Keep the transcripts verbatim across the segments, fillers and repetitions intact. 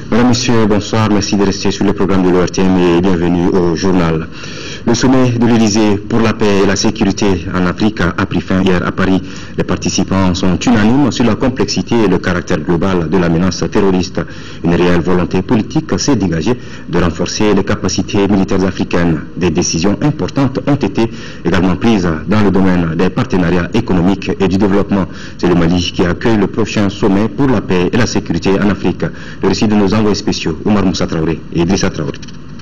Mesdames, Messieurs, bonsoir. Merci de rester sur le programme de l'O R T M et bienvenue au journal. Le sommet de l'Élysée pour la paix et la sécurité en Afrique a pris fin hier à Paris. Les participants sont unanimes sur la complexité et le caractère global de la menace terroriste. Une réelle volonté politique s'est dégagée de renforcer les capacités militaires africaines. Des décisions importantes ont été également prises dans le domaine des partenariats économiques et du développement. C'est le Mali qui accueille le prochain sommet pour la paix et la sécurité en Afrique. Le récit de nos envoyés spéciaux, Oumar Moussa Traoré et Idrissa Traoré.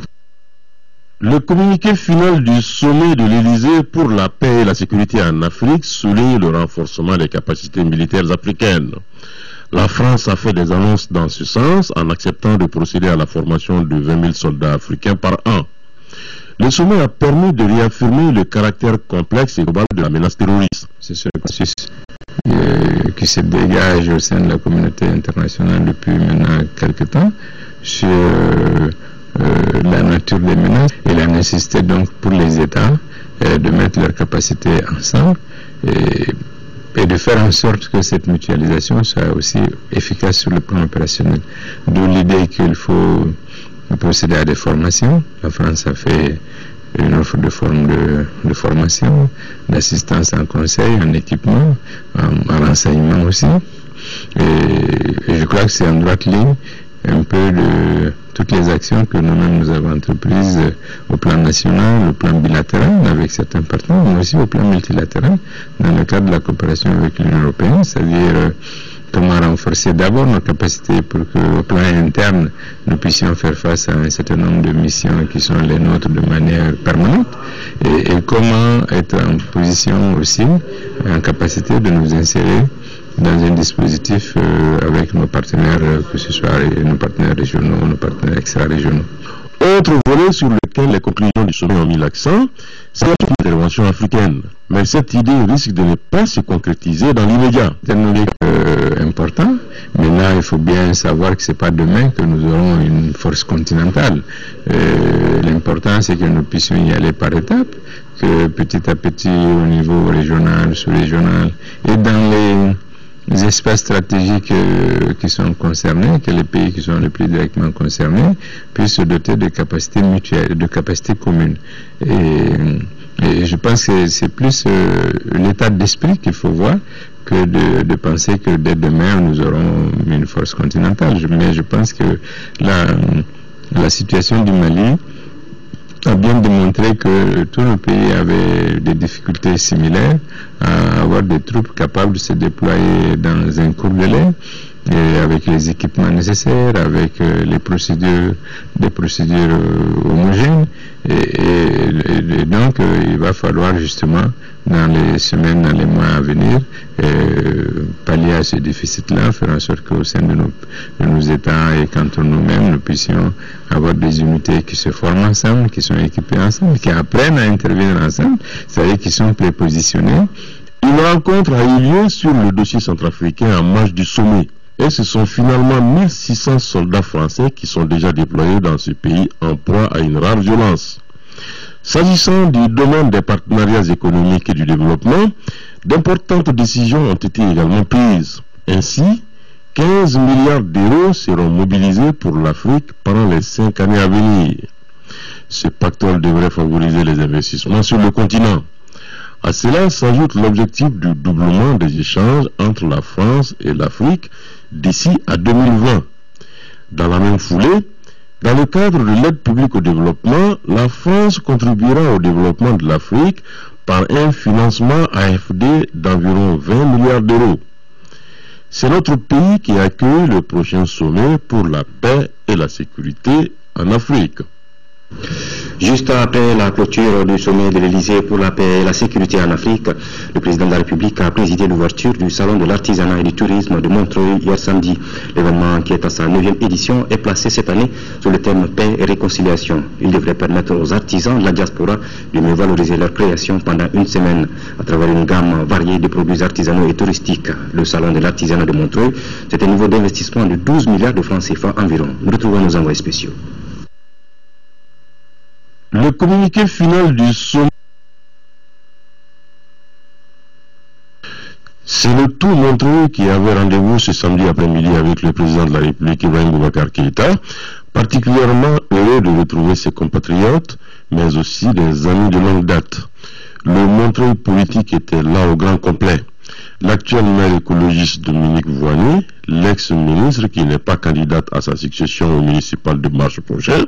Le communiqué final du sommet de l'Élysée pour la paix et la sécurité en Afrique souligne le renforcement des capacités militaires africaines. La France a fait des annonces dans ce sens en acceptant de procéder à la formation de vingt mille soldats africains par an. Le sommet a permis de réaffirmer le caractère complexe et global de la menace terroriste. C'est ce processus euh, qui se dégage au sein de la communauté internationale depuis maintenant quelques temps sur euh, euh, la nature des menaces et la nécessité donc pour les États euh, de mettre leurs capacités ensemble et, et de faire en sorte que cette mutualisation soit aussi efficace sur le plan opérationnel. D'où l'idée qu'il faut procéder à des formations. La France a fait une offre de forme de, de formation, d'assistance en conseil, en équipement, en, en renseignement aussi. Et, et je crois que c'est en droite ligne un peu de toutes les actions que nous-mêmes nous avons entreprises au plan national, au plan bilatéral avec certains partenaires, mais aussi au plan multilatéral dans le cadre de la coopération avec l'Union européenne, c'est-à-dire comment renforcer d'abord nos capacités pour qu'au plan interne, nous puissions faire face à un certain nombre de missions qui sont les nôtres de manière permanente et, et comment être en position aussi, en capacité de nous insérer dans un dispositif euh, avec nos partenaires, euh, que ce soit nos partenaires régionaux, nos partenaires extra-régionaux. Autre volet sur lequel les conclusions du sommet ont mis l'accent, c'est l'intervention africaine. Mais cette idée risque de ne pas se concrétiser dans l'immédiat. C'est un euh, important. Maintenant, il faut bien savoir que ce n'est pas demain que nous aurons une force continentale. Euh, L'important, c'est que nous puissions y aller par étapes, que petit à petit, au niveau régional, sous-régional, et dans les les espaces stratégiques euh, qui sont concernés, que les pays qui sont les plus directement concernés puissent se doter de capacités mutuelles, de capacités communes. Et, et je pense que c'est plus euh, l'état d'esprit qu'il faut voir que de, de penser que dès demain nous aurons une force continentale. Je, mais je pense que la, la situation du Mali a bien démontré que tous nos pays avaient des difficultés similaires à avoir des troupes capables de se déployer dans un court délai et avec les équipements nécessaires, avec euh, les procédures, des procédures euh, homogènes. Et, et, et donc, euh, il va falloir justement, dans les semaines, dans les mois à venir, euh, pallier à ce déficit-là, faire en sorte qu'au sein de nos, de nos États et qu'entre nous-mêmes, nous puissions avoir des unités qui se forment ensemble, qui sont équipées ensemble, qui apprennent à intervenir ensemble, c'est-à-dire qui sont prépositionnés. Une rencontre a eu lieu sur le dossier centrafricain en marge du sommet. Et ce sont finalement mille six cents soldats français qui sont déjà déployés dans ce pays en proie à une rare violence. S'agissant du domaine des partenariats économiques et du développement, d'importantes décisions ont été également prises. Ainsi, quinze milliards d'euros seront mobilisés pour l'Afrique pendant les cinq années à venir. Ce pactole devrait favoriser les investissements sur le continent. À cela s'ajoute l'objectif du doublement des échanges entre la France et l'Afrique d'ici à deux mille vingt. Dans la même foulée, dans le cadre de l'aide publique au développement, la France contribuera au développement de l'Afrique par un financement A F D d'environ vingt milliards d'euros. C'est notre pays qui accueille le prochain sommet pour la paix et la sécurité en Afrique. Juste après la clôture du sommet de l'Élysée pour la paix et la sécurité en Afrique, le président de la République a présidé l'ouverture du Salon de l'artisanat et du tourisme de Montreuil hier samedi. L'événement, qui est à sa neuvième édition, est placé cette année sous le thème paix et réconciliation. Il devrait permettre aux artisans de la diaspora de mieux valoriser leur création pendant une semaine à travers une gamme variée de produits artisanaux et touristiques. Le Salon de l'artisanat de Montreuil, c'est un niveau d'investissement de douze milliards de francs C F A environ. Nous retrouvons nos envoyés spéciaux. Le communiqué final du sommet C'est le tout Montreuil qui avait rendez-vous ce samedi après-midi avec le président de la République, Ibrahim Boubacar Keïta, particulièrement heureux de retrouver ses compatriotes, mais aussi des amis de longue date. Le Montreuil politique était là au grand complet. L'actuel maire écologiste Dominique Voigny, l'ex-ministre qui n'est pas candidate à sa succession au municipal de mars prochain,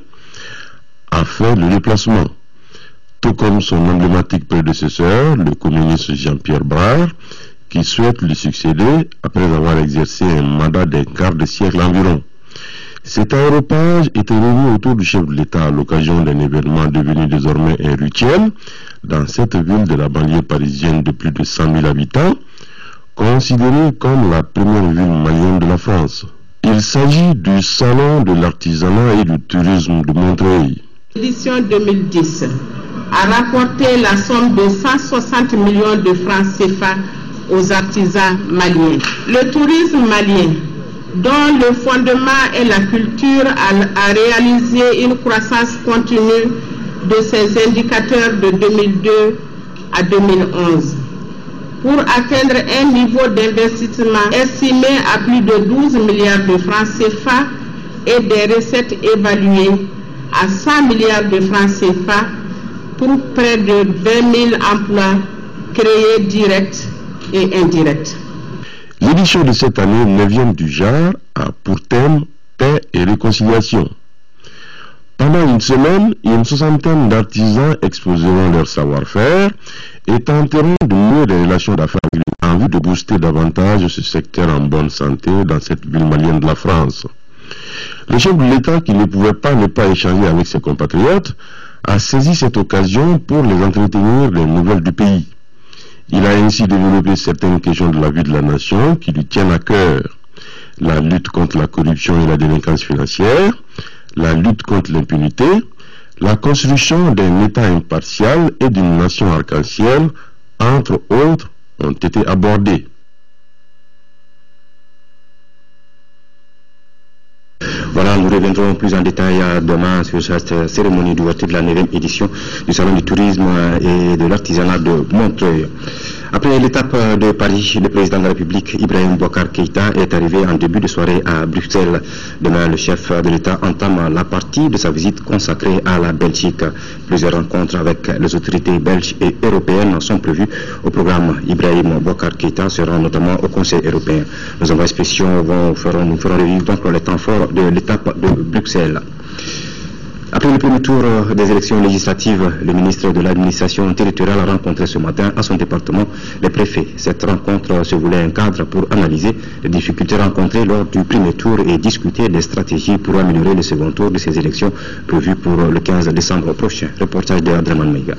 a fait le déplacement. Tout comme son emblématique prédécesseur, le communiste Jean-Pierre Brard, qui souhaite lui succéder après avoir exercé un mandat d'un quart de siècle environ. Cet aéropage était réuni autour du chef de l'État à l'occasion d'un événement devenu désormais un rituel dans cette ville de la banlieue parisienne de plus de cent mille habitants, considérée comme la première ville malienne de la France. Il s'agit du Salon de l'artisanat et du tourisme de Montreuil. L'édition deux mille dix a rapporté la somme de cent soixante millions de francs C F A aux artisans maliens. Le tourisme malien, dont le fondement est la culture, a, a réalisé une croissance continue de ses indicateurs de deux mille deux à deux mille onze. Pour atteindre un niveau d'investissement estimé à plus de douze milliards de francs C F A et des recettes évaluées à cent milliards de francs C F A pour près de vingt mille emplois créés directs et indirects. L'édition de cette année, neuvième du genre, a pour thème paix et réconciliation. Pendant une semaine, une soixantaine d'artisans exposeront leur savoir-faire et tenteront de nouer des relations d'affaires en vue de booster davantage ce secteur en bonne santé dans cette ville malienne de la France. Le chef de l'État, qui ne pouvait pas ne pas échanger avec ses compatriotes, a saisi cette occasion pour les entretenir des nouvelles du pays. Il a ainsi développé certaines questions de la vie de la nation qui lui tiennent à cœur. La lutte contre la corruption et la délinquance financière, la lutte contre l'impunité, la construction d'un État impartial et d'une nation arc-en-ciel, entre autres, ont été abordés. Voilà, nous reviendrons plus en détail demain sur cette cérémonie d'ouverture de la neuvième édition du Salon du tourisme et de l'artisanat de Montreuil. Après l'étape de Paris, le président de la République, Ibrahim Boubacar Keïta, est arrivé en début de soirée à Bruxelles. Demain, le chef de l'État entame la partie de sa visite consacrée à la Belgique. Plusieurs rencontres avec les autorités belges et européennes sont prévues au programme. Ibrahim Boubacar Keïta sera notamment au Conseil européen. Nos envois spéciaux vont, feront, nous ferons revivre donc les temps forts de l'étape de Bruxelles. Après le premier tour des élections législatives, le ministre de l'administration territoriale a rencontré ce matin à son département les préfets. Cette rencontre se voulait un cadre pour analyser les difficultés rencontrées lors du premier tour et discuter des stratégies pour améliorer le second tour de ces élections prévues pour le quinze décembre prochain. Reportage de Adraman Meiga.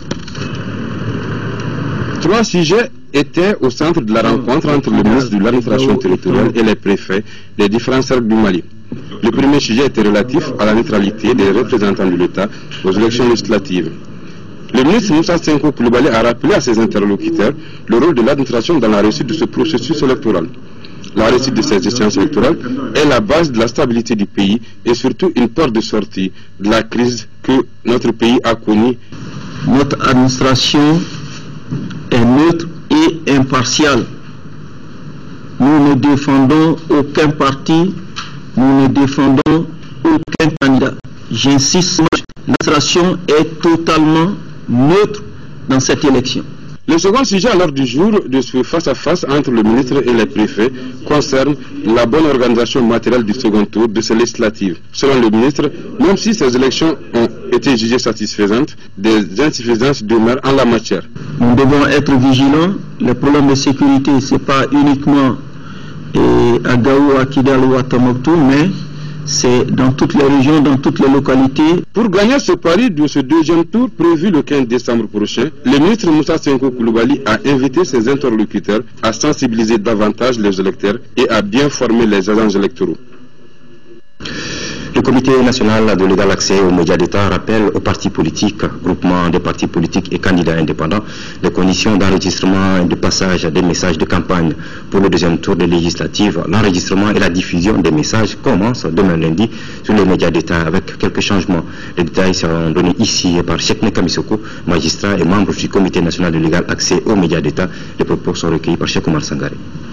Trois sujets étaient au centre de la rencontre entre le ministre de l'administration territoriale et les préfets des différents cercles du Mali. Le premier sujet était relatif à la neutralité des représentants de l'État aux élections législatives. Le ministre Moussa Senko Koulibaly a rappelé à ses interlocuteurs le rôle de l'administration dans la réussite de ce processus électoral. La réussite de ces échéances électorales est la base de la stabilité du pays et surtout une porte de sortie de la crise que notre pays a connue. Notre administration est neutre et impartiale. Nous ne défendons aucun parti. Nous ne défendons aucun candidat. J'insiste, l'administration est totalement neutre dans cette élection. Le second sujet à l'ordre du jour de ce face-à-face entre le ministre et les préfets concerne la bonne organisation matérielle du second tour de ces législatives. Selon le ministre, même si ces élections ont été jugées satisfaisantes, des insuffisances demeurent en la matière. Nous devons être vigilants. Les problèmes de sécurité, ce n'est pas uniquement à Gao, à Kidal ou à Tombouctou, mais c'est dans toutes les régions, dans toutes les localités. Pour gagner ce pari de ce deuxième tour prévu le quinze décembre prochain, le ministre Moussa Senko Koulibaly a invité ses interlocuteurs à sensibiliser davantage les électeurs et à bien former les agents électoraux. Le Comité national de l'égal accès aux médias d'État rappelle aux partis politiques, groupements des partis politiques et candidats indépendants les conditions d'enregistrement et de passage des messages de campagne. Pour le deuxième tour des législatives, l'enregistrement et la diffusion des messages commencent demain lundi sur les médias d'État avec quelques changements. Les détails seront donnés ici par Chekne Kamisoko, magistrat et membre du Comité national de l'égal accès aux médias d'État. Les propos sont recueillis par Cheikh Oumar Sangaré.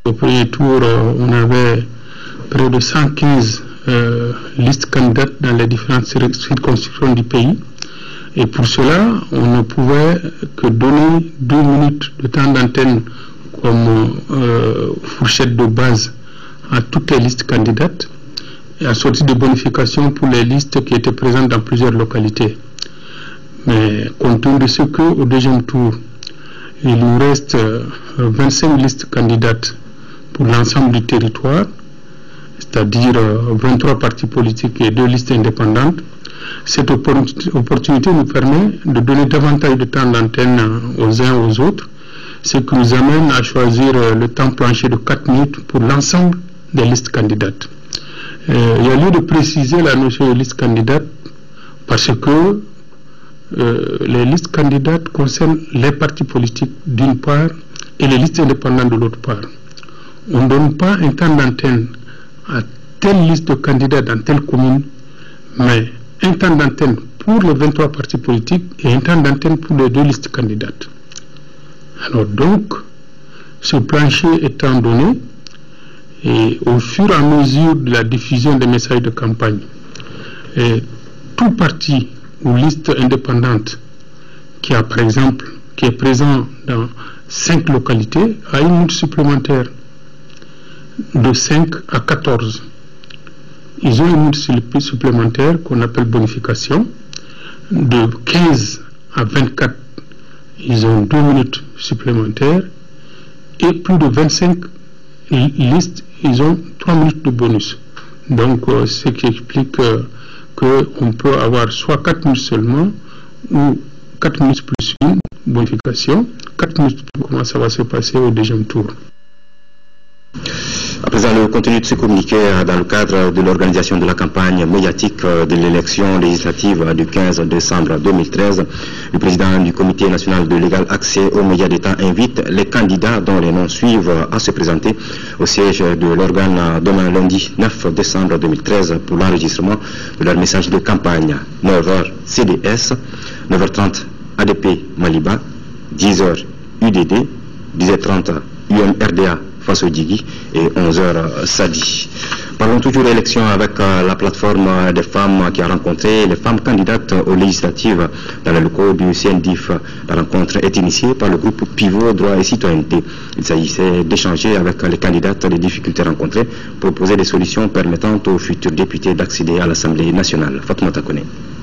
Au premier tour, on avait près de cent quinze euh, listes candidates dans les différentes circonscriptions du pays. Et pour cela, on ne pouvait que donner deux minutes de temps d'antenne comme euh, fourchette de base à toutes les listes candidates et assortie de bonification pour les listes qui étaient présentes dans plusieurs localités. Mais compte tenu de ce qu'au deuxième tour, il nous reste vingt-cinq listes candidates pour l'ensemble du territoire, c'est-à-dire vingt-trois partis politiques et deux listes indépendantes. Cette opportunité nous permet de donner davantage de temps d'antenne aux uns aux autres, ce qui nous amène à choisir le temps plancher de quatre minutes pour l'ensemble des listes candidates. Euh, il y a lieu de préciser la notion de liste candidate parce que euh, les listes candidates concernent les partis politiques d'une part et les listes indépendantes de l'autre part. On ne donne pas un temps d'antenne à telle liste de candidats dans telle commune, mais un temps d'antenne pour les vingt-trois partis politiques et un temps d'antenne pour les deux listes candidates. Alors donc, ce plancher étant donné, et au fur et à mesure de la diffusion des messages de campagne, et tout parti ou liste indépendante qui a par exemple, qui est présent dans cinq localités, a une minute supplémentaire de cinq à quatorze. Ils ont une minute supplémentaire qu'on appelle bonification. De quinze à vingt-quatre, ils ont deux minutes supplémentaires. Et plus de vingt-cinq listes, ils ont trois minutes de bonus. Donc, euh, ce qui explique euh, qu'on peut avoir soit quatre minutes seulement, ou quatre minutes plus une bonification. quatre minutes pour comment ça va se passer au deuxième tour. À présent, le contenu de ce communiqué dans le cadre de l'organisation de la campagne médiatique de l'élection législative du quinze décembre deux mille treize, le président du Comité national de l'égal accès aux médias d'État invite les candidats dont les noms suivent à se présenter au siège de l'organe demain lundi neuf décembre deux mille treize pour l'enregistrement de leur message de campagne. neuf heures C D S, neuf heures trente A D P Maliba, dix heures U D D, dix heures trente U M R D A Faso Djigui et onze heures Sadi. Parlons toujours élection avec euh, la plateforme des femmes qui a rencontré les femmes candidates aux législatives dans les locaux du C N D I F. La rencontre est initiée par le groupe Pivot Droit et Citoyenneté. Il s'agissait d'échanger avec les candidates les difficultés rencontrées, proposer des solutions permettant aux futurs députés d'accéder à l'Assemblée nationale. Fatoumata Kone.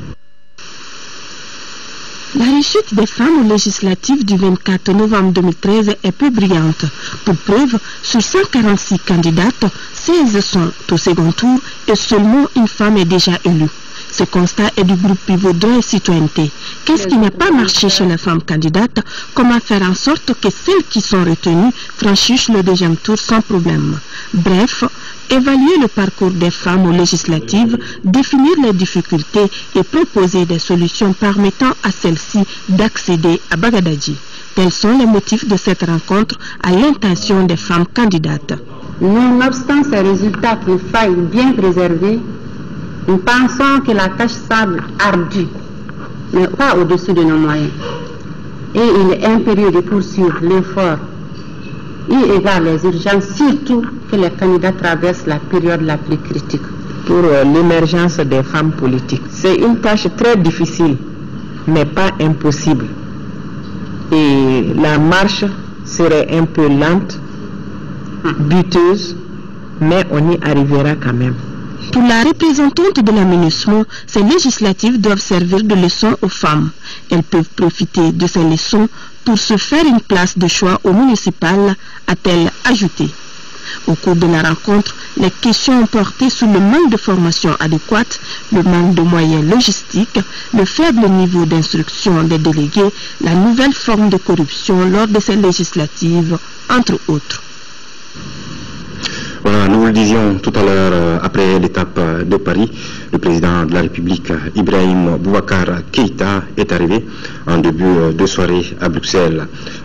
La réussite des femmes aux législatives du vingt-quatre novembre deux mille treize est peu brillante. Pour preuve, sur cent quarante-six candidates, seize sont au second tour et seulement une femme est déjà élue. Ce constat est du groupe Pivot Droit et Citoyenneté. Qu'est-ce qui n'a pas marché chez les femmes candidates? Comment faire en sorte que celles qui sont retenues franchissent le deuxième tour sans problème? Bref, évaluer le parcours des femmes aux législatives, définir les difficultés et proposer des solutions permettant à celles-ci d'accéder à Bagadadji. Tels sont les motifs de cette rencontre à l'intention des femmes candidates. Nonobstant ces résultats qui faillent bien préservés, nous pensons que la tâche semble ardue, mais pas au-dessus de nos moyens. Et il est impérieux de poursuivre l'effort, eu égard les urgences, surtout que les candidats traversent la période la plus critique. Pour euh, l'émergence des femmes politiques, c'est une tâche très difficile, mais pas impossible. Et la marche serait un peu lente, buteuse, mais on y arrivera quand même. Pour la représentante de la MINUSMA, ces législatives doivent servir de leçon aux femmes. Elles peuvent profiter de ces leçons pour se faire une place de choix au municipal, a-t-elle ajouté. Au cours de la rencontre, les questions ont porté sur le manque de formation adéquate, le manque de moyens logistiques, le faible niveau d'instruction des délégués, la nouvelle forme de corruption lors de ces législatives, entre autres. Voilà, nous le disions tout à l'heure, euh, après l'étape de Paris, le président de la République, Ibrahim Boubacar Keïta, est arrivé en début de soirée à Bruxelles.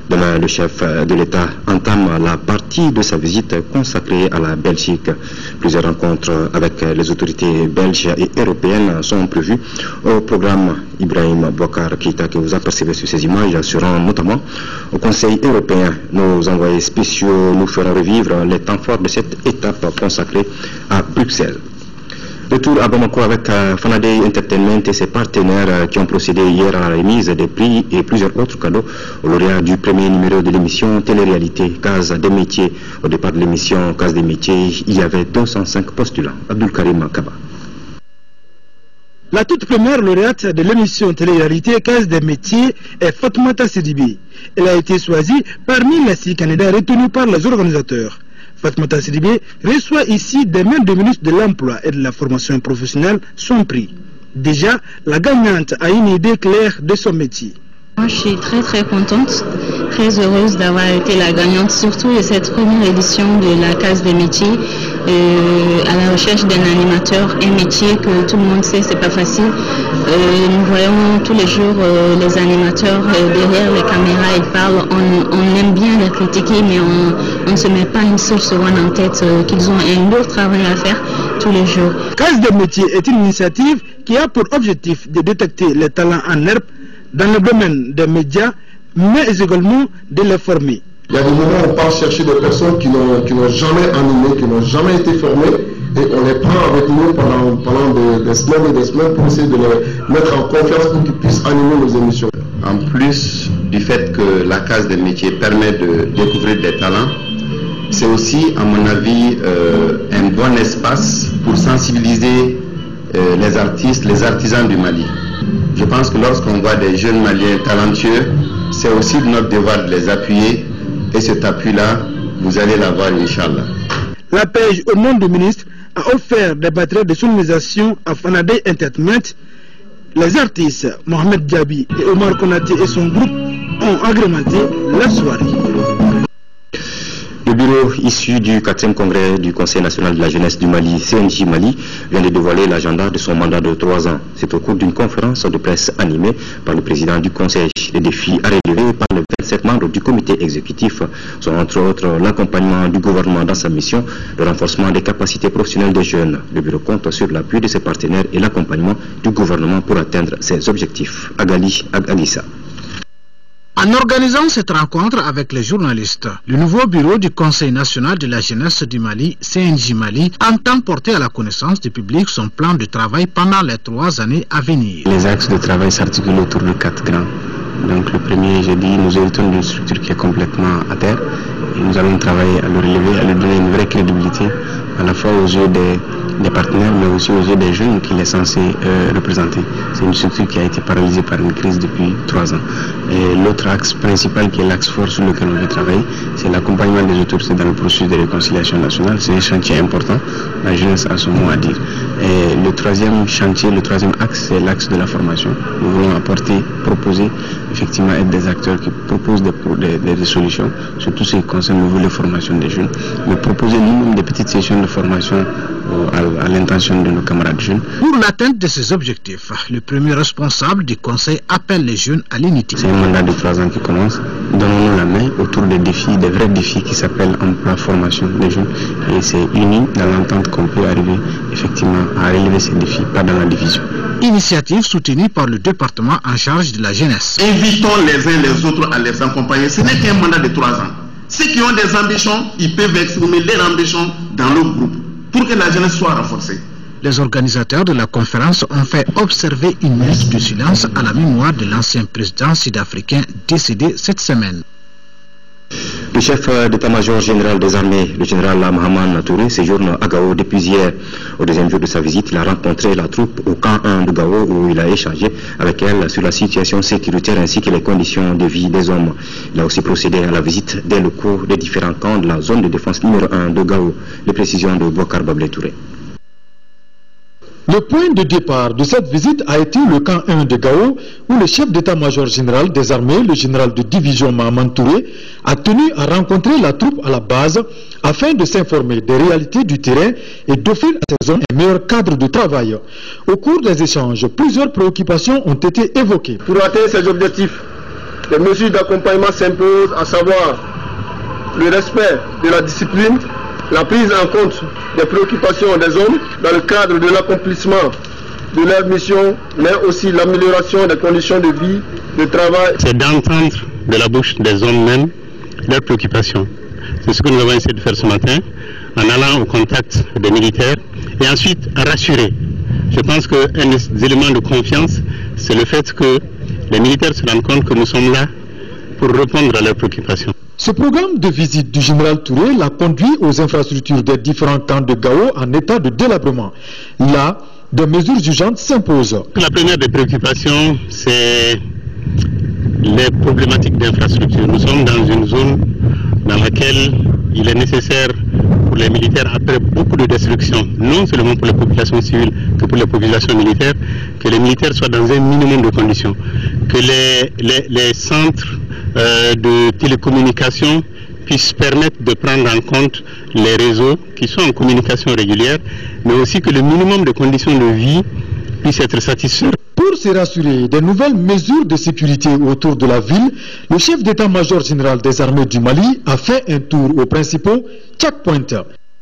Demain, le chef de l'État entame la partie de sa visite consacrée à la Belgique. Plusieurs rencontres avec les autorités belges et européennes sont prévues au programme. Ibrahim Boubacar Keïta, que vous apercevez sur ces images, seront notamment au Conseil européen. Nos envoyés spéciaux nous feront revivre les temps forts de cette étape consacrée à Bruxelles. Retour à Bamako avec euh, Fanaday Entertainment et ses partenaires euh, qui ont procédé hier à la remise des prix et plusieurs autres cadeaux au lauréat du premier numéro de l'émission Télé-réalité Case des métiers. Au départ de l'émission Case des métiers, il y avait deux cent cinq postulants. Abdul Karim Kaba. La toute première lauréate de l'émission Télé-réalité Case des métiers est Fatoumata Sidibé. Elle a été choisie parmi les six candidats retenus par les organisateurs. Fatoumata Sidibé reçoit ici des mains du ministre de l'Emploi et de la formation professionnelle son prix. Déjà, la gagnante a une idée claire de son métier. Moi, je suis très très contente, très heureuse d'avoir été la gagnante, surtout de cette première édition de la Case des métiers, euh, à la recherche d'un animateur, un métier que tout le monde sait, c'est pas facile. Euh, nous voyons tous les jours euh, les animateurs euh, derrière les caméras, ils parlent, on, on aime bien les critiquer, mais on ne se met pas une seule seconde en tête euh, qu'ils ont un lourd travail à faire tous les jours. Case des métiers est une initiative qui a pour objectif de détecter les talents en herbe dans le domaine des médias, mais également de les former. Il y a des moments où on part chercher des personnes qui n'ont jamais animé, qui n'ont jamais été formées, et on les prend avec nous pendant, pendant des, des semaines et des semaines pour essayer de les mettre en confiance pour qu'ils puissent animer nos émissions. En plus du fait que la Case des métiers permet de découvrir des talents, c'est aussi, à mon avis, euh, un bon espace pour sensibiliser euh, les artistes, les artisans du Mali. Je pense que lorsqu'on voit des jeunes Maliens talentueux, c'est aussi de notre devoir de les appuyer. Et cet appui-là, vous allez l'avoir, Inch'Allah. La P E J, au nom du ministre, a offert des batteries de sonorisation à Fanaday Entertainment. Les artistes Mohamed Diaby et Omar Konaté et son groupe ont agrémenté la soirée. Le bureau issu du quatrième congrès du Conseil national de la jeunesse du Mali, C N J Mali, vient de dévoiler l'agenda de son mandat de trois ans. C'est au cours d'une conférence de presse animée par le président du Conseil. Les défis à relever par les vingt-sept membres du comité exécutif sont entre autres l'accompagnement du gouvernement dans sa mission, le renforcement des capacités professionnelles des jeunes. Le bureau compte sur l'appui de ses partenaires et l'accompagnement du gouvernement pour atteindre ses objectifs. Agali Agalissa. En organisant cette rencontre avec les journalistes, le nouveau bureau du Conseil national de la jeunesse du Mali, C N J Mali, entend porter à la connaissance du public son plan de travail pendant les trois années à venir. Les axes de travail s'articulent autour de quatre grands. Donc le premier, j'ai dit, nous héritons d'une structure qui est complètement à terre et nous allons travailler à le relever, à lui donner une vraie crédibilité, à la fois aux yeux des, des partenaires, mais aussi aux yeux des jeunes qu'il est censé euh, représenter. C'est une structure qui a été paralysée par une crise depuis trois ans. Et l'autre axe principal, qui est l'axe fort sur lequel on veut travailler, c'est l'accompagnement des autorités dans le processus de réconciliation nationale. C'est un chantier important, la jeunesse a son mot à dire. Et le troisième chantier, le troisième axe, c'est l'axe de la formation. Nous voulons apporter, proposer, effectivement être des acteurs qui proposent des, des, des solutions, surtout ce qui concerne le volet formation des jeunes, mais proposer nous-mêmes des petites sessions de formation à, à l'intention de nos camarades jeunes. Pour l'atteinte de ces objectifs, le premier responsable du Conseil appelle les jeunes à l'unité. C'est un mandat de trois ans qui commence. Donnons-nous la main autour des défis, des vrais défis qui s'appellent emploi, formation des jeunes. Et c'est uni dans l'entente qu'on peut arriver effectivement à relever ces défis, pas dans la division. Initiative soutenue par le département en charge de la jeunesse. Invitons les uns les autres à les accompagner. Ce n'est qu'un mandat de trois ans. Ceux qui ont des ambitions, ils peuvent exprimer leurs ambitions dans leur groupe pour que la jeunesse soit renforcée. Les organisateurs de la conférence ont fait observer une minute de silence à la mémoire de l'ancien président sud-africain décédé cette semaine. Le chef d'état-major général des armées, le général Mahaman Touré, séjourne à Gao depuis hier. Au deuxième jour de sa visite, il a rencontré la troupe au camp un de Gao où il a échangé avec elle sur la situation sécuritaire ainsi que les conditions de vie des hommes. Il a aussi procédé à la visite des locaux des différents camps de la zone de défense numéro un de Gao. Les précisions de Boubacar Bablé Touré. Le point de départ de cette visite a été le camp un de Gao, où le chef d'état-major général des armées, le général de division Mahaman Touré, a tenu à rencontrer la troupe à la base afin de s'informer des réalités du terrain et d'offrir à ces hommes un meilleur cadre de travail. Au cours des échanges, plusieurs préoccupations ont été évoquées. Pour atteindre ces objectifs, les mesures d'accompagnement s'imposent, à savoir le respect de la discipline, la prise en compte des préoccupations des hommes dans le cadre de l'accomplissement de leur mission, mais aussi l'amélioration des conditions de vie, de travail. C'est d'entendre de la bouche des hommes même leurs préoccupations. C'est ce que nous avons essayé de faire ce matin, en allant au contact des militaires et ensuite rassurer. Je pense qu'un des éléments de confiance, c'est le fait que les militaires se rendent compte que nous sommes là pour répondre à leurs préoccupations. Ce programme de visite du général Touré l'a conduit aux infrastructures des différents camps de Gao en état de délabrement. Là, des mesures urgentes s'imposent. La première des préoccupations, c'est les problématiques d'infrastructure. Nous sommes dans une zone dans laquelle il est nécessaire pour les militaires, après beaucoup de destruction, non seulement pour les populations civiles que pour les populations militaires, que les militaires soient dans un minimum de conditions, que les, les, les centres euh, de télécommunication puissent permettre de prendre en compte les réseaux qui sont en communication régulière, mais aussi que le minimum de conditions de vie puisse être satisfait. Pour se rassurer des nouvelles mesures de sécurité autour de la ville, le chef d'état-major général des armées du Mali a fait un tour aux principaux checkpoints.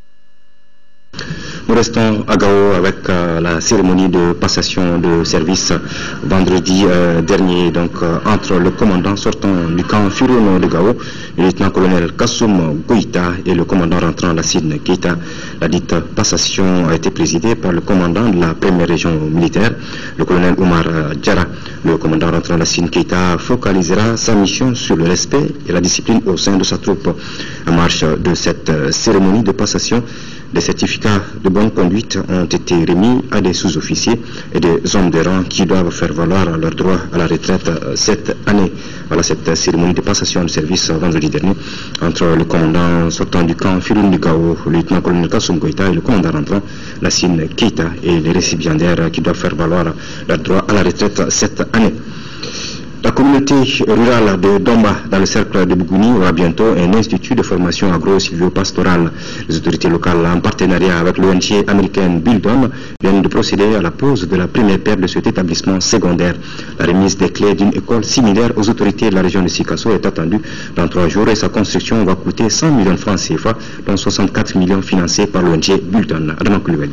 Nous restons à Gao avec euh, la cérémonie de passation de service vendredi euh, dernier, donc euh, entre le commandant sortant du camp Furono de Gao, le lieutenant-colonel Kassoum Goïta, et le commandant rentrant Lassine Keita. La dite passation a été présidée par le commandant de la première région militaire, le colonel Oumar Diarra. Le commandant rentrant Lassine Keita focalisera sa mission sur le respect et la discipline au sein de sa troupe. En marge de cette euh, cérémonie de passation, des certificats de bonne conduite ont été remis à des sous-officiers et des hommes de rang qui doivent faire valoir leur droit à la retraite cette année. Voilà cette cérémonie de passation de service vendredi dernier entre le commandant sortant du camp Firun du Gao, le lieutenant-colonel Kassoum Goïta, et le commandant rentrant Lassine Keita, et les récipiendaires qui doivent faire valoir leur droit à la retraite cette année. La communauté rurale de Domba, dans le cercle de Bougouni, aura bientôt un institut de formation agro-silvio-pastorale. Les autorités locales, en partenariat avec l'O N G américaine Bildon, viennent de procéder à la pose de la première pierre de cet établissement secondaire. La remise des clés d'une école similaire aux autorités de la région de Sikasso est attendue dans trois jours et sa construction va coûter cent millions de francs C F A, dont soixante-quatre millions financés par l'O N G Bildon. Adam Koulibaly.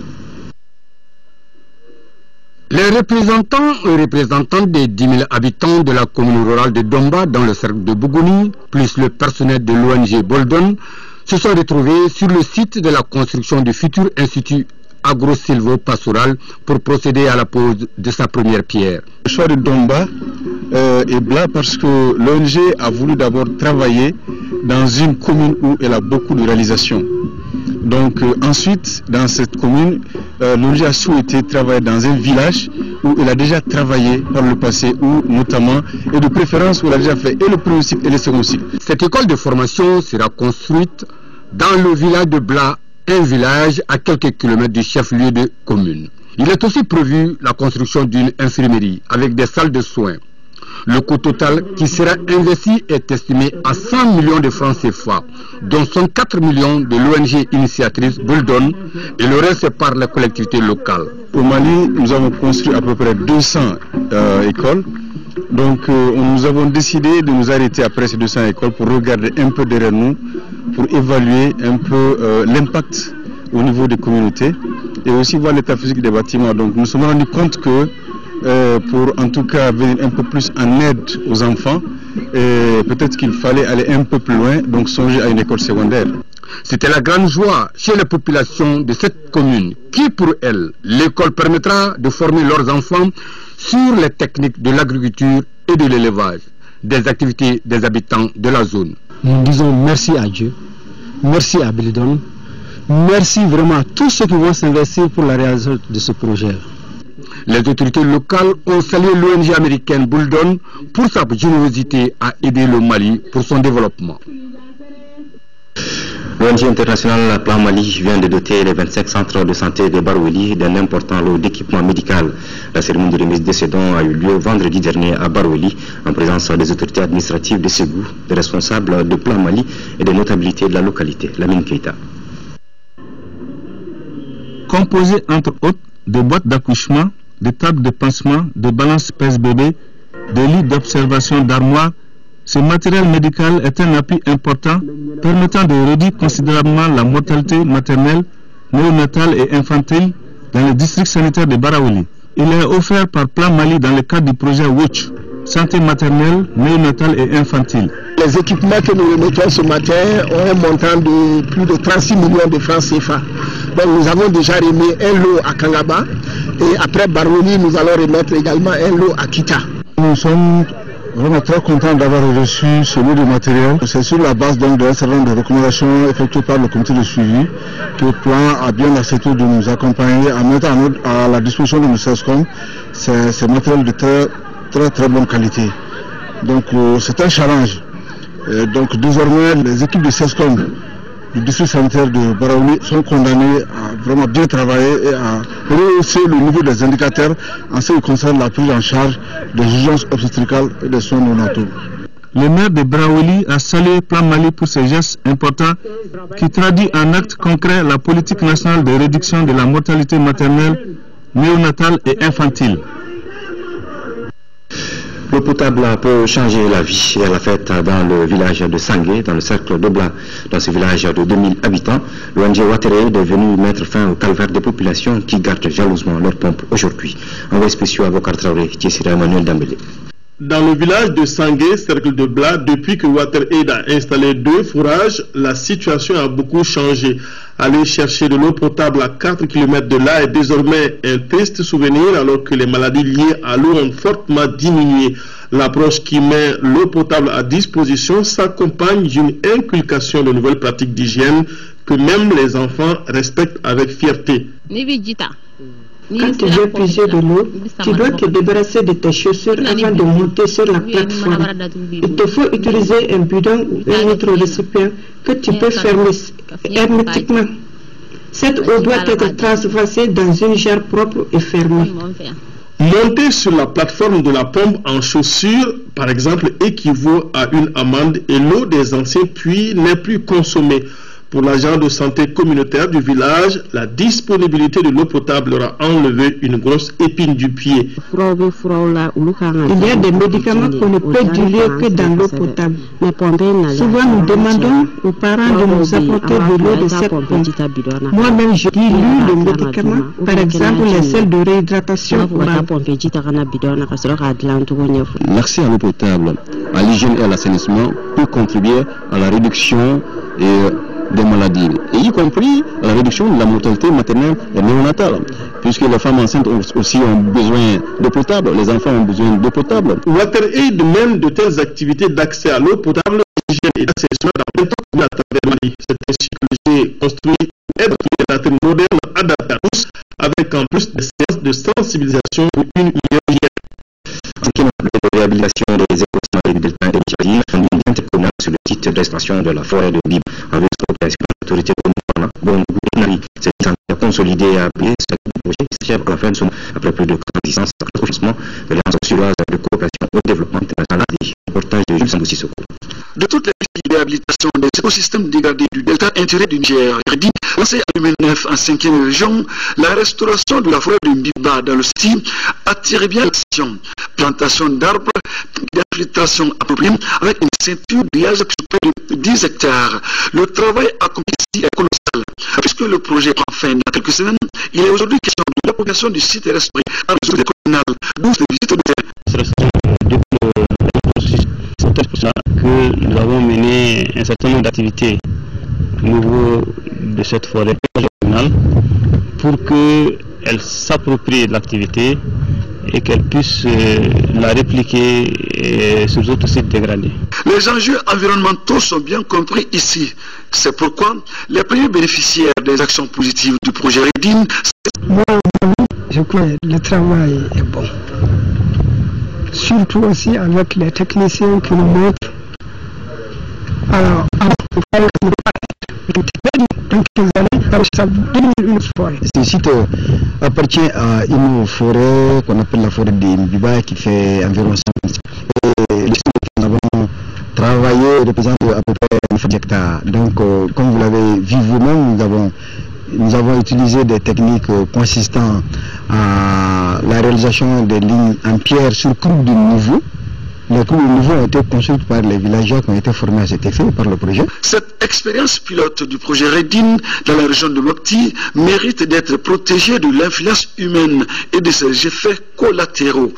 Les représentants et représentants des dix mille habitants de la commune rurale de Domba dans le cercle de Bougouni, plus le personnel de l'O N G Boldon, se sont retrouvés sur le site de la construction du futur institut agro-silvo-pastoral pour procéder à la pose de sa première pierre. Le choix de Domba euh, est là parce que l'O N G a voulu d'abord travailler dans une commune où elle a beaucoup de réalisations. Donc euh, ensuite, dans cette commune, euh, l'O N G a souhaité travailler dans un village où elle a déjà travaillé par le passé, où notamment, et de préférence où elle a déjà fait et le premier cycle et le second cycle. Cette école de formation sera construite dans le village de Bla, un village à quelques kilomètres du chef-lieu de commune. Il est aussi prévu la construction d'une infirmerie avec des salles de soins. Le coût total qui sera investi est estimé à cent millions de francs C F A, dont soixante-quatre millions de l'O N G initiatrice Bouldon et le reste par les collectivités locales. Au Mali, nous avons construit à peu près deux cents euh, écoles. Donc euh, nous avons décidé de nous arrêter après ces deux cents écoles pour regarder un peu derrière nous, pour évaluer un peu euh, l'impact au niveau des communautés et aussi voir l'état physique des bâtiments. Donc nous nous sommes rendus compte que euh, pour en tout cas venir un peu plus en aide aux enfants, peut-être qu'il fallait aller un peu plus loin, donc songer à une école secondaire. C'était la grande joie chez les populations de cette commune qui, pour elles, l'école permettra de former leurs enfants sur les techniques de l'agriculture et de l'élevage, des activités des habitants de la zone. Nous disons merci à Dieu, merci à Bildon, merci vraiment à tous ceux qui vont s'investir pour la réalisation de ce projet. Les autorités locales ont salué l'O N G américaine Bouldon pour sa générosité à aider le Mali pour son développement. L'O N G international Plan Mali vient de doter les vingt-cinq centres de santé de Baroueli d'un important lot d'équipement médical. La cérémonie de remise de ces dons a eu lieu vendredi dernier à Baroueli en présence des autorités administratives de Ségou, des responsables de Plan Mali et des notabilités de la localité. Lamine Keita. Composé entre autres de boîtes d'accouchement, de tables de pansement, de balances pèse-bébé, de lits d'observation d'armoire Ce matériel médical est un appui important permettant de réduire considérablement la mortalité maternelle, néonatale et infantile dans le district sanitaire de Baraouli. Il est offert par Plan Mali dans le cadre du projet Watch, santé maternelle, néonatale et infantile. Les équipements que nous remettons ce matin ont un montant de plus de trente-six millions de francs C F A. Donc nous avons déjà remis un lot à Kangaba et après Baraouli, nous allons remettre également un lot à Kita. Nous sommes vraiment très contents d'avoir reçu ce lot de matériel. C'est sur la base d'un certain nombre de recommandations effectuées par le comité de suivi que le plan a bien accepté de nous accompagner à mettre à, notre, à la disposition de nos SESCOM ces, ces matériels de très très très bonne qualité. Donc euh, c'est un challenge. Et donc désormais les équipes de SESCOM du district sanitaire de Baraouli sont condamnées à vraiment bien travailler et à rehausser le niveau des indicateurs en ce qui concerne la prise en charge des urgences obstétricales et des soins néonataux. Le maire de Baraouli a salué Plan Mali pour ces gestes importants qui traduit en actes concrets la politique nationale de réduction de la mortalité maternelle, néonatale et infantile. L'eau potable peut changer la vie. Elle a fait dans le village de Sangué, dans le cercle d'Obla. Dans ce village de deux mille habitants, l'O N G Wateré est venu mettre fin au calvaire des populations qui gardent jalousement leurs pompes aujourd'hui. Envoyé spécial à Bokar Traoré, Thiessira Emmanuel Dambélé. Dans le village de Sangué, cercle de Blas, depuis que WaterAid a installé deux fourrages, la situation a beaucoup changé. Aller chercher de l'eau potable à quatre kilomètres de là est désormais un triste souvenir alors que les maladies liées à l'eau ont fortement diminué. L'approche qui met l'eau potable à disposition s'accompagne d'une inculcation de nouvelles pratiques d'hygiène que même les enfants respectent avec fierté. Quand tu veux puiser de l'eau, tu dois te débarrasser de tes chaussures avant de monter sur la plateforme. Il te faut utiliser un bidon ou un autre récipient que tu peux fermer hermétiquement. Cette eau doit être transversée dans une jarre propre et fermée. Monter sur la plateforme de la pompe en chaussures, par exemple, équivaut à une amende et l'eau des anciens puits n'est plus consommée. Pour l'agent de santé communautaire du village, la disponibilité de l'eau potable leur a enlevé une grosse épine du pied. Il y a des médicaments qu'on ne peut diluer que dans l'eau potable. Souvent, nous demandons aux parents de nous apporter de l'eau de cette pompe. Moi-même, je dilue le médicament, par exemple les sels de réhydratation orale. L'accès à l'eau potable, à l'hygiène et à l'assainissement peut contribuer à la réduction et des maladies, et y compris à la réduction de la mortalité maternelle et néonatale, puisque les femmes enceintes aussi ont besoin d'eau potable, les enfants ont besoin d'eau potable. WaterAid mène de telles activités d'accès à l'eau potable, d'hygiène et d'assainissement dans vingt ans à travers le Mali. C'est ainsi que le G construit une aide communautaire moderne adaptée à tous, avec en plus des séances de sensibilisation pour une meilleure hygiène. En ce qui est de réhabilitation des écosystèmes du delta et du Tchadi, on est intercommunal sur le titre d'extension de la forêt de Bib avec l'autorité de bon, c'est à consolider et à appeler ce projet qui s'achève à la fin de son après plus de quarante ans au financement de l'Alliance suédoise de coopération au développement international et reportage de Jules Sambou-Sissoko. De toutes les réhabilitations des écosystèmes dégradés du delta intérêt du Niger, lancé en deux mille neuf en cinquième région, la restauration de la forêt de Mbiba dans le style attire bien l'attention. Plantation d'arbres, d'infiltration appropriée avec une ceinture d'âge sur près de dix hectares. Le travail accompli ici est colossal. Puisque le projet prend fin dans quelques semaines, il est aujourd'hui question de l'appropriation du site restauré par les autres communales, douze de visites de terrain. C'est pour ça que nous avons mené un certain nombre d'activités au niveau de cette forêt régionale pour qu'elle s'approprie de l'activité et qu'elle puisse euh, la répliquer euh, sur d'autres sites dégradés. Les enjeux environnementaux sont bien compris ici. C'est pourquoi les premiers bénéficiaires des actions positives du projet Redin... Moi, je crois que le travail est bon. Surtout aussi avec les techniciens qui nous montrent. Alors, ce site appartient à une forêt qu'on appelle la forêt de Mbiba qui fait environ cent. Et le site que nous avons travaillé représente à peu près un hectare. Donc, euh, comme vous l'avez vu vous-même, nous avons, nous avons utilisé des techniques euh, consistant à la réalisation des lignes en pierre sur coupe de niveau. Les cours nouveaux ont été construits par les villageois qui ont été formés à cet effet par le projet. Cette expérience pilote du projet Redin dans la région de Mopti mérite d'être protégée de l'influence humaine et de ses effets collatéraux.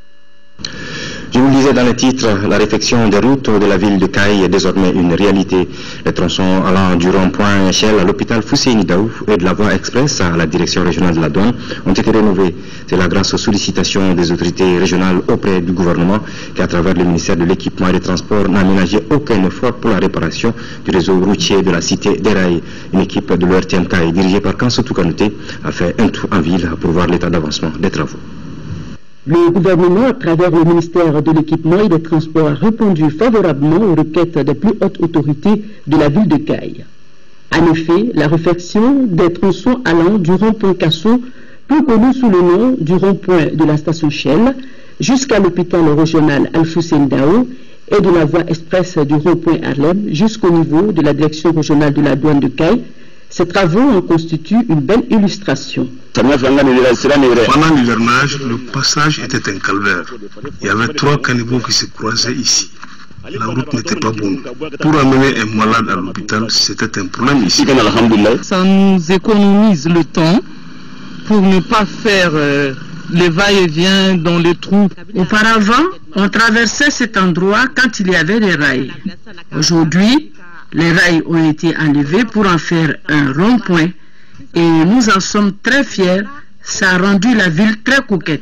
Je vous le disais dans le titre, la réfection des routes de la ville de Caille est désormais une réalité. Les tronçons allant du rond-point Échelle à l'hôpital Fousséini Daou et de la voie express à la direction régionale de la douane ont été rénovés. C'est là grâce aux sollicitations des autorités régionales auprès du gouvernement qui, à travers le ministère de l'équipement et des transports, n'a ménagé aucun effort pour la réparation du réseau routier de la cité des Rails. Une équipe de l'O R T M Caille dirigée par Kansotou Kanouté a fait un tour en ville pour voir l'état d'avancement des travaux. Le gouvernement, à travers le ministère de l'Équipement et des Transports, a répondu favorablement aux requêtes des plus hautes autorités de la ville de Caille. En effet, la réfection des tronçons allant du rond-point Casso, plus connu sous le nom du rond-point de la station Shell, jusqu'à l'hôpital régional Al-Fousséini Daou et de la voie express du rond-point Harlem jusqu'au niveau de la direction régionale de la douane de Caille, ces travaux en constituent une belle illustration. Pendant l'hivernage, le passage était un calvaire. Il y avait trois caniveaux qui se croisaient ici. La route n'était pas bonne. Pour amener un malade à l'hôpital, c'était un problème ici. Ça nous économise le temps pour ne pas faire euh, les va-et-vient dans les trous. Auparavant, on traversait cet endroit quand il y avait des rails. Aujourd'hui, les rails ont été enlevés pour en faire un rond-point et nous en sommes très fiers. Ça a rendu la ville très coquette.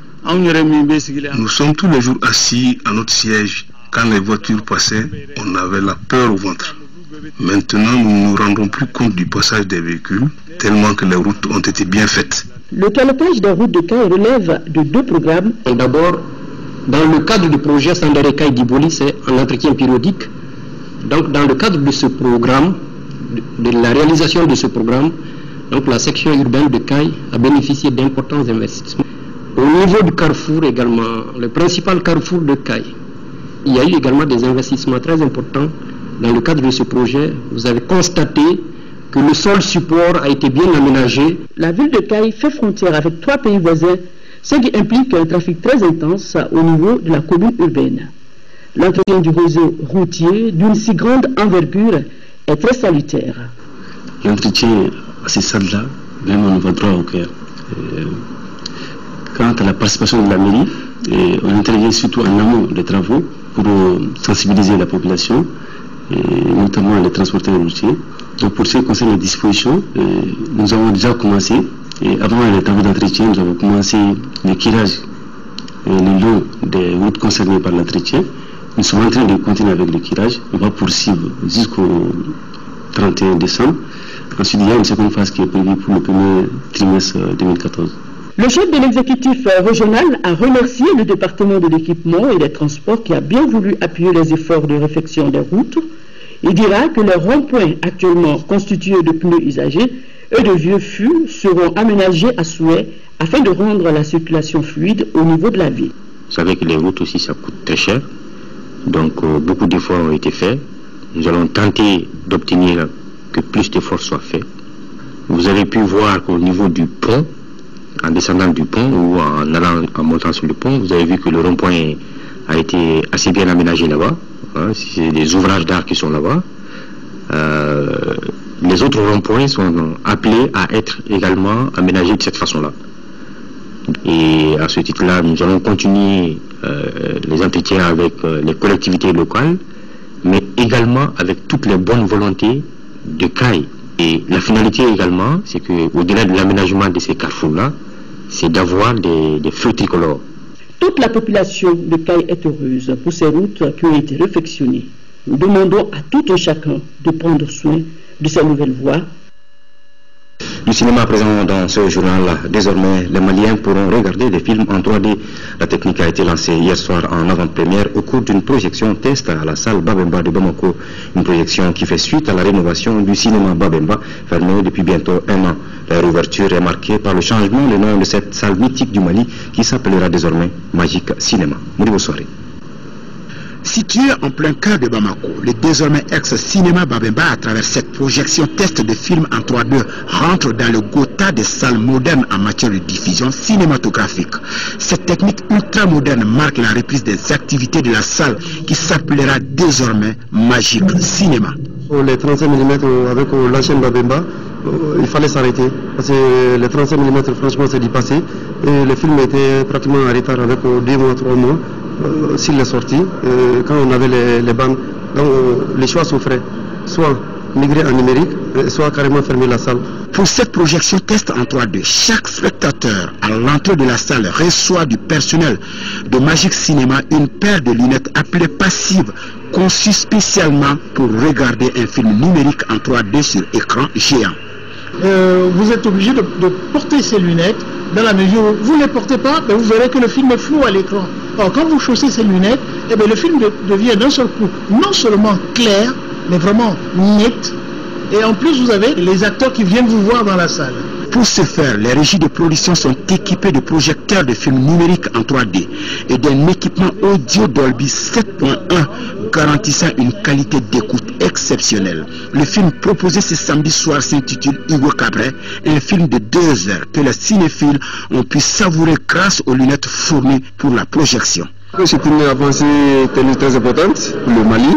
Nous sommes tous les jours assis à notre siège. Quand les voitures passaient, on avait la peur au ventre. Maintenant, nous ne nous rendons plus compte du passage des véhicules, tellement que les routes ont été bien faites. Le calotage des routes de Caille relève de deux programmes. D'abord, dans le cadre du projet Sandare Caille d'Iboli, c'est un entretien périodique. Donc, dans le cadre de ce programme, de, de la réalisation de ce programme, donc la section urbaine de Caille a bénéficié d'importants investissements. Au niveau du carrefour également, le principal carrefour de Caille, il y a eu également des investissements très importants. Dans le cadre de ce projet, vous avez constaté que le sol support a été bien aménagé. La ville de Caille fait frontière avec trois pays voisins, ce qui implique un trafic très intense au niveau de la commune urbaine. L'entretien du réseau routier d'une si grande envergure est très salutaire. L'entretien à ces salles-là, vraiment, on va droit au cœur. Quant à la participation de la mairie, et on intervient surtout en amont des travaux pour sensibiliser la population, et notamment les transporteurs routiers. Donc pour ce qui concerne les dispositions, nous avons déjà commencé, et avant les travaux d'entretien, nous avons commencé le curage le long des routes concernées par l'entretien. Nous sommes en train de continuer avec le curage. On va poursuivre jusqu'au trente et un décembre. Ensuite, il y a une seconde phase qui est prévue pour le premier trimestre deux mille quatorze. Le chef de l'exécutif régional a remercié le département de l'équipement et des transports qui a bien voulu appuyer les efforts de réfection des routes. Il dira que les ronds-points actuellement constitués de pneus usagés et de vieux fûts seront aménagés à souhait afin de rendre la circulation fluide au niveau de la ville. Vous savez que les routes aussi, ça coûte très cher. Donc euh, beaucoup d'efforts ont été faits. Nous allons tenter d'obtenir que plus d'efforts soient faits. Vous avez pu voir qu'au niveau du pont, en descendant du pont ou en allant en montant sur le pont, vous avez vu que le rond-point a été assez bien aménagé là-bas. Hein, c'est des ouvrages d'art qui sont là-bas. Euh, les autres ronds-points sont appelés à être également aménagés de cette façon-là. Et à ce titre-là, nous allons continuer euh, les entretiens avec euh, les collectivités locales, mais également avec toutes les bonnes volontés de Caille. Et la finalité également, c'est qu'au-delà de l'aménagement de ces carrefours-là, c'est d'avoir des, des feux tricolores. Toute la population de Caille est heureuse pour ces routes qui ont été réfectionnées. Nous demandons à tout un chacun de prendre soin de ces nouvelles voies. Du cinéma présent dans ce journal, désormais les Maliens pourront regarder des films en trois D. La technique a été lancée hier soir en avant-première au cours d'une projection test à la salle Babemba de Bamako. Une projection qui fait suite à la rénovation du cinéma Babemba, fermé depuis bientôt un an. La réouverture est marquée par le changement de nom de cette salle mythique du Mali qui s'appellera désormais Magic Cinéma. Bonne soirée. Situé en plein cœur de Bamako, le désormais ex-cinéma Babemba, à travers cette projection test de films en trois D, rentre dans le quota des salles modernes en matière de diffusion cinématographique. Cette technique ultra-moderne marque la reprise des activités de la salle qui s'appellera désormais Magic Cinéma. Pour les trente-cinq millimètres avec l'ancienne Babemba, il fallait s'arrêter parce que les trente-cinq millimètres franchement c'est dépassé et le film était pratiquement en retard avec deux mois, trois mois. Euh, s'il est sorti, euh, quand on avait les, les bandes, donc euh, les choix s'offraient, soit migrer en numérique, soit carrément fermer la salle. Pour cette projection test en trois D, chaque spectateur à l'entrée de la salle reçoit du personnel de Magic Cinéma une paire de lunettes appelées passives, conçues spécialement pour regarder un film numérique en trois D sur écran géant. Euh, vous êtes obligé de, de porter ces lunettes dans la mesure où vous ne les portez pas, mais vous verrez que le film est flou à l'écran. Or, quand vous chaussez ces lunettes, eh bien, le film de, devient d'un seul coup non seulement clair, mais vraiment net. Et en plus, vous avez les acteurs qui viennent vous voir dans la salle. Pour ce faire, les régies de production sont équipées de projecteurs de films numériques en trois D et d'un équipement audio Dolby sept point un garantissant une qualité d'écoute exceptionnelle. Le film proposé ce samedi soir s'intitule Hugo Cabret, un film de deux heures que les cinéphiles ont pu savourer grâce aux lunettes fournies pour la projection. C'est une avancée très importante pour le Mali.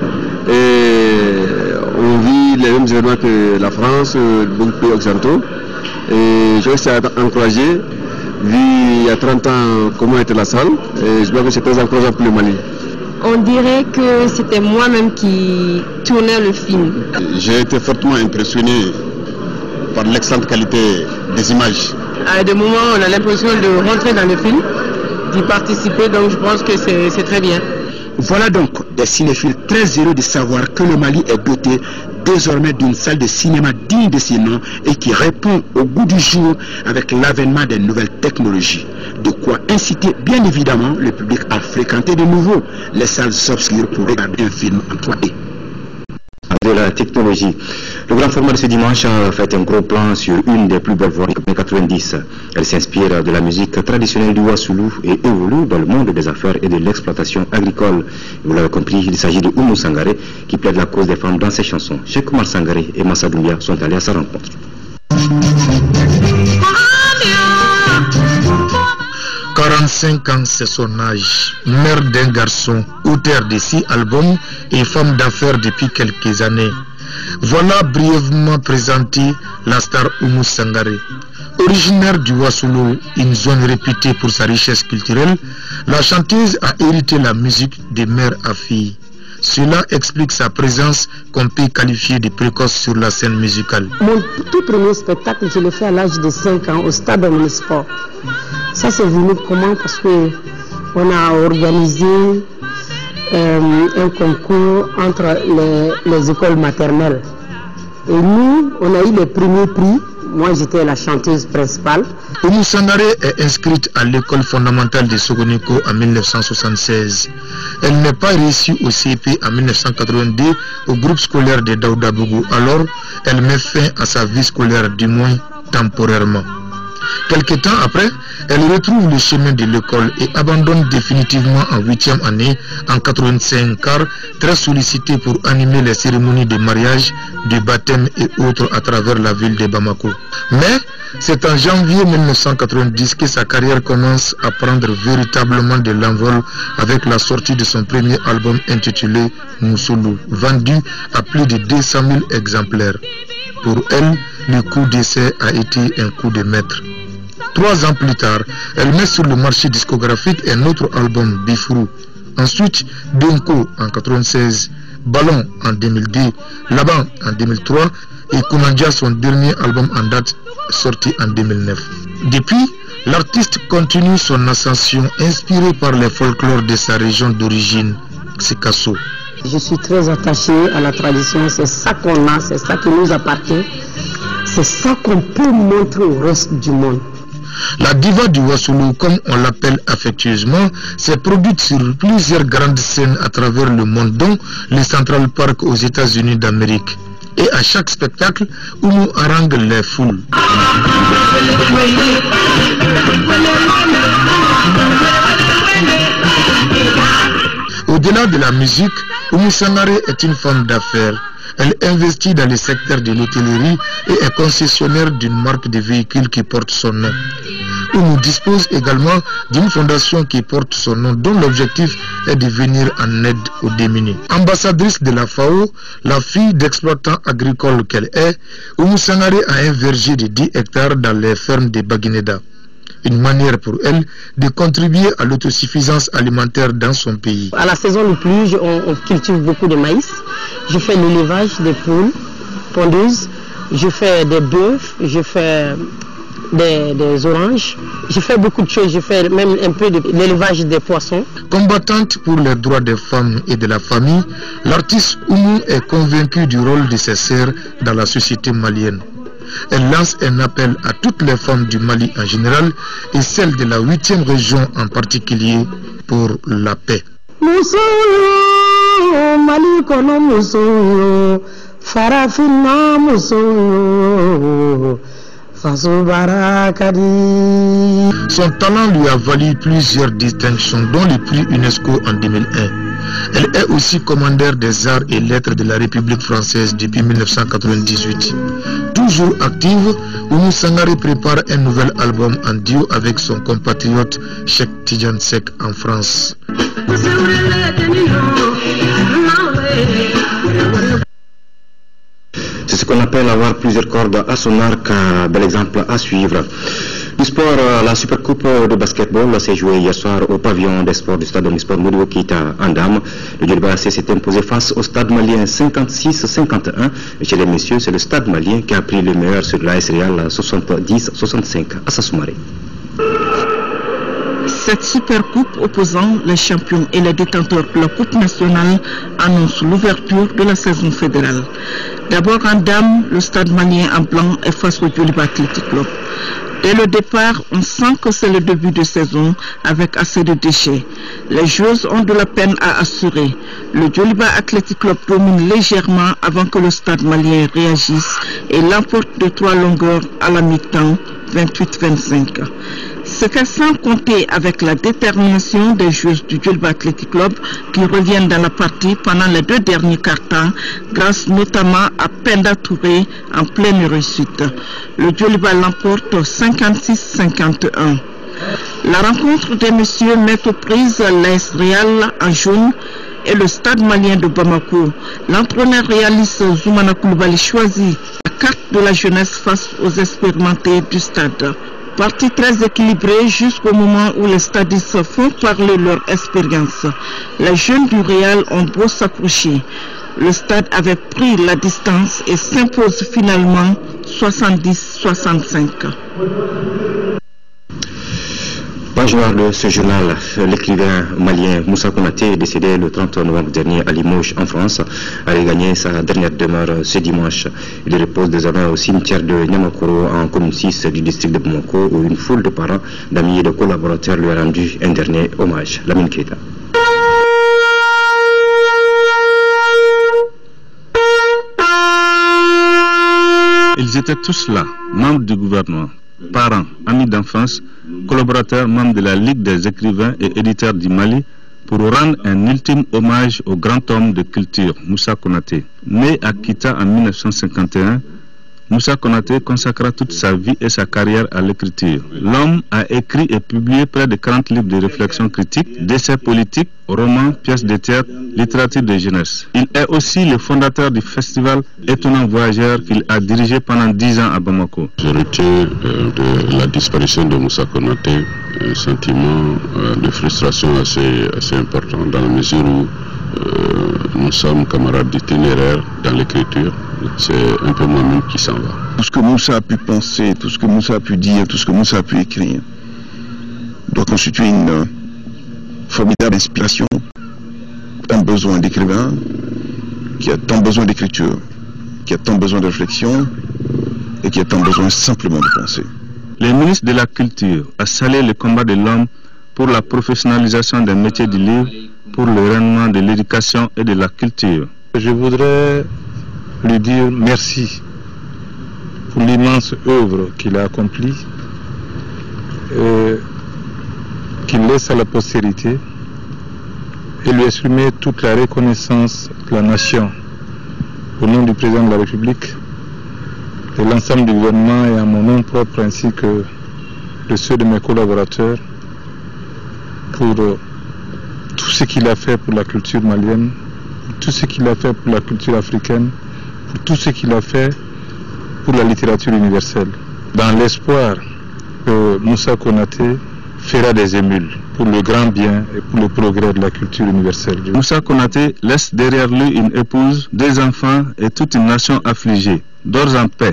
Et on vit les mêmes événements que la France, beaucoup de pays occidentaux. Et je suis encouragé, vu il y a trente ans comment était la salle, et je crois que c'est très encourageant pour le Mali. On dirait que c'était moi-même qui tournais le film. J'ai été fortement impressionné par l'excellente qualité des images. À des moments, on a l'impression de rentrer dans le film, d'y participer, donc je pense que c'est très bien. Voilà donc des cinéphiles très heureux de savoir que le Mali est doté désormais d'une salle de cinéma digne de ses noms et qui répond au goût du jour avec l'avènement des nouvelles technologies. De quoi inciter bien évidemment le public à fréquenter de nouveau les salles obscures pour regarder un film en trois D. De la technologie. Le grand format de ce dimanche a fait un gros plan sur une des plus belles voix des années quatre-vingt-dix. Elle s'inspire de la musique traditionnelle du Wassoulou et évolue dans le monde des affaires et de l'exploitation agricole. Vous l'avez compris, il s'agit de Oumou Sangaré qui plaide la cause des femmes dans ses chansons. Cheikh Oumar Sangaré et Massa Doumbia sont allés à sa rencontre. quarante-cinq ans, c'est son âge. Mère d'un garçon, auteur de six albums et femme d'affaires depuis quelques années. Voilà brièvement présenté la star Oumou Sangaré. Originaire du Wassoulou, une zone réputée pour sa richesse culturelle, la chanteuse a hérité la musique de mère à fille. Cela explique sa présence qu'on peut qualifier de précoce sur la scène musicale. Mon tout premier spectacle, je l'ai fait à l'âge de cinq ans au stade omnisport. Ça c'est venu comment? Parce que on a organisé euh, un concours entre les, les écoles maternelles. Et nous, on a eu les premiers prix. Moi, j'étais la chanteuse principale. Oumou Sangaré est inscrite à l'école fondamentale de Sogoniko en mille neuf cent soixante-seize. Elle n'est pas reçue au C P en mille neuf cent quatre-vingt-deux au groupe scolaire de Daouda Bougou. Alors, elle met fin à sa vie scolaire, du moins temporairement. Quelque temps après, elle retrouve le chemin de l'école et abandonne définitivement en huitième année en quatre-vingt-cinq, car très sollicitée pour animer les cérémonies de mariage, de baptême et autres à travers la ville de Bamako. Mais c'est en janvier mille neuf cent quatre-vingt-dix que sa carrière commence à prendre véritablement de l'envol avec la sortie de son premier album intitulé Moussoulou, vendu à plus de deux cent mille exemplaires. Pour elle, le coup d'essai a été un coup de maître. Trois ans plus tard, elle met sur le marché discographique un autre album, Bifrou. Ensuite, Donko en mille neuf cent quatre-vingt-seize, Ballon en deux mille deux, Laban en deux mille trois et Kounandia, son dernier album en date, sorti en deux mille neuf. Depuis, l'artiste continue son ascension inspirée par les folklores de sa région d'origine, Sikasso. Je suis très attachée à la tradition, c'est ça qu'on a, c'est ça qui nous appartient, c'est ça qu'on peut montrer au reste du monde. La diva du Wassoulou, comme on l'appelle affectueusement, s'est produite sur plusieurs grandes scènes à travers le monde, dont le Central Park aux États-Unis d'Amérique. Et à chaque spectacle, Oumou harangue les foules. Au-delà Au-delà de la musique, Oumou Sangaré est une femme d'affaires. Elle investit dans le secteur de l'hôtellerie et est concessionnaire d'une marque de véhicules qui porte son nom. Oumou dispose également d'une fondation qui porte son nom, dont l'objectif est de venir en aide aux démunis. Ambassadrice de la F A O, la fille d'exploitant agricole qu'elle est, Oumou Sangaré a un verger de dix hectares dans les fermes de Baguineda. Une manière pour elle de contribuer à l'autosuffisance alimentaire dans son pays. À la saison de pluie, on, on cultive beaucoup de maïs. Je fais l'élevage des poules pondeuses, je fais des bœufs, je fais des, des oranges, je fais beaucoup de choses, je fais même un peu de l'élevage des poissons. Combattante pour les droits des femmes et de la famille, l'artiste Oumou est convaincue du rôle de ses sœurs dans la société malienne. Elle lance un appel à toutes les femmes du Mali en général et celles de la huitième région en particulier pour la paix. Son talent lui a valu plusieurs distinctions, dont le prix UNESCO en deux mille un. Elle est aussi commandeur des arts et lettres de la République française depuis mille neuf cent quatre-vingt-dix-huit. Toujours active, Oumou Sangaré prépare un nouvel album en duo avec son compatriote Cheikh Tidiane Seck en France. C'est ce qu'on appelle avoir plusieurs cordes à son arc, bel exemple à suivre. Du sport, la Supercoupe de basketball s'est jouée hier soir au pavillon des sports du stade Omnisport Modibo Keïta en Dame. Le Djoliba s'est imposé face au stade malien cinquante-six à cinquante et un. Et chez les messieurs, c'est le stade malien qui a pris le meilleur sur l'A S Real soixante-dix à soixante-cinq à Sassoumaré. Cette Supercoupe opposant les champions et les détenteurs de la Coupe nationale annonce l'ouverture de la saison fédérale. D'abord en Dame, le stade malien en blanc est face au Djoliba Athletic Club. Dès le départ, on sent que c'est le début de saison avec assez de déchets. Les joueuses ont de la peine à assurer. Le Djoliba Athletic Club domine légèrement avant que le stade malien réagisse et l'emporte de trois longueurs à la mi-temps, vingt-huit à vingt-cinq. C'est sans compter avec la détermination des joueuses du Djoliba Athletic Club qui reviennent dans la partie pendant les deux derniers quarts-temps, grâce notamment à Penda Touré en pleine réussite. Le Djoliba l'emporte cinquante-six à cinquante et un. La rencontre des messieurs met aux prises l'A S Real en jaune et le stade malien de Bamako. L'entraîneur réaliste Zoumana Koulibaly choisit la carte de la jeunesse face aux expérimentés du stade. Partie très équilibrée jusqu'au moment où les stadistes font parler leur expérience. Les jeunes du Real ont beau s'accrocher. Le stade avait pris la distance et s'impose finalement soixante-dix à soixante-cinq. Page noire de ce journal, l'écrivain malien Moussa Konaté, décédé le trente novembre dernier à Limoges en France, a regagné sa dernière demeure ce dimanche. Il repose désormais au cimetière de Niamakoro en commune six du district de Bamako, où une foule de parents, d'amis et de collaborateurs lui a rendu un dernier hommage. Lamine Keita. Ils étaient tous là, membres du gouvernement, parents, amis d'enfance, collaborateurs, membres de la Ligue des écrivains et éditeurs du Mali, pour rendre un ultime hommage au grand homme de culture, Moussa Konaté. Né à Keïta en mille neuf cent cinquante et un, Moussa Konaté consacra toute sa vie et sa carrière à l'écriture. L'homme a écrit et publié près de quarante livres de réflexion critique, d'essais politiques, romans, pièces de théâtre, littérature de jeunesse. Il est aussi le fondateur du festival Étonnant Voyageur qu'il a dirigé pendant dix ans à Bamako. Je retiens euh, de la disparition de Moussa Konaté un sentiment euh, de frustration assez, assez important dans la mesure où euh, nous sommes camarades d'itinéraire dans l'écriture. C'est un peu moi-même qui s'en va. Tout ce que Moussa a pu penser, tout ce que Moussa a pu dire, tout ce que Moussa a pu écrire doit constituer une euh, formidable inspiration, un besoin d'écrivain qui a tant besoin d'écriture, qui a tant besoin de réflexion et qui a tant besoin simplement de penser. Le ministre de la Culture a salué le combat de l'homme pour la professionnalisation des métiers du livre, pour le rayonnement de l'éducation et de la culture. Je voudrais lui dire merci pour l'immense œuvre qu'il a accomplie, et qu'il laisse à la postérité et lui exprimer toute la reconnaissance de la nation au nom du président de la République, de l'ensemble du gouvernement et à mon nom propre ainsi que de ceux de mes collaborateurs pour tout ce qu'il a fait pour la culture malienne, pour tout ce qu'il a fait pour la culture africaine, pour tout ce qu'il a fait pour la littérature universelle, dans l'espoir que Moussa Konaté fera des émules pour le grand bien et pour le progrès de la culture universelle. Moussa Konaté laisse derrière lui une épouse, deux enfants et toute une nation affligée. Dors en paix.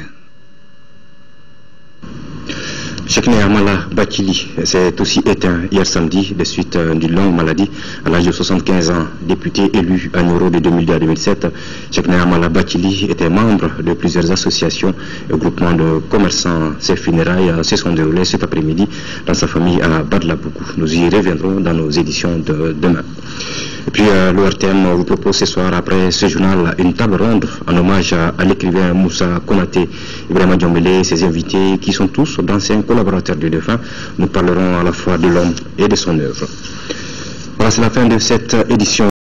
Chekne Amala Bakili s'est aussi éteint hier samedi des suites d'une longue maladie à l'âge de soixante-quinze ans. Député élu à Noro de deux mille deux à deux mille sept, Chekne Amala Bakili était membre de plusieurs associations et groupements de commerçants. Ses funérailles se sont déroulées cet après-midi dans sa famille à Badlabougou. Nous y reviendrons dans nos éditions de demain. Et puis euh, l'O R T M vous propose ce soir, après ce journal, une table ronde en hommage à, à l'écrivain Moussa Konaté, Ibrahima Diombele et ses invités qui sont tous d'anciens collaborateurs du défunt. Nous parlerons à la fois de l'homme et de son œuvre. Voilà, c'est la fin de cette édition.